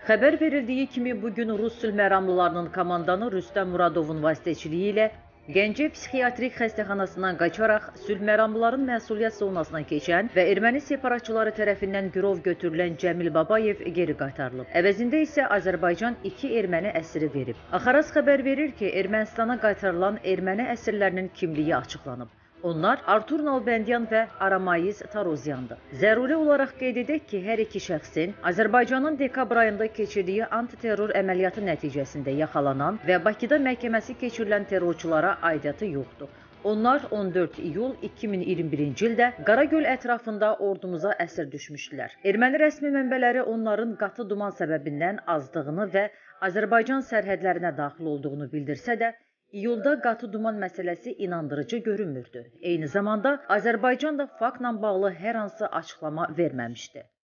Xəbər verildiyi kimi bugün Rus sülh məramlılarının komandanı Rüstəm Muradovun vasitəçiliyi ilə Gəncə psixiatrik xəstəxanasından qaçaraq sülh məramlıların məsuliyyət zonasına keçən və erməni separatçıları tərəfindən girov götürülən Cəmil Babayev geri qaytarılıb. Əvəzində isə Azərbaycan 2 erməni əsiri verib. Axaras xəbər verir ki, Ermənistana qaytarılan erməni əsirlərinin kimliyi açıqlanıb. Onlar Artur Nalbandyan və Aramayiz Tarozyandır. Zəruri olaraq qeyd edək ki, hər iki şəxsin Azərbaycanın dekabr ayında keçirdiyi antiterror əməliyyatı nəticəsində yaxalanan və Bakıda məhkəməsi keçirilən terrorçulara aidiyyatı yoxdur. Onlar 14 iyul 2021-ci ildə Qaragöl ətrafında ordumuza əsir düşmüşdülər. Erməni rəsmi mənbələri onların qatı duman səbəbindən azdığını və Azərbaycan sərhədlərinə daxil olduğunu bildirsə də, iyulda qatı duman məsələsi inandırıcı görünmürdü. Eyni zamanda Azərbaycan da faktla bağlı hər hansı açıqlama verməmişdi.